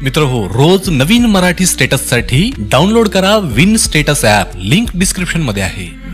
मित्र हो, रोज नवीन मराठी स्टेटस साठी डाउनलोड करा win status app. Link description मध्ये आहे.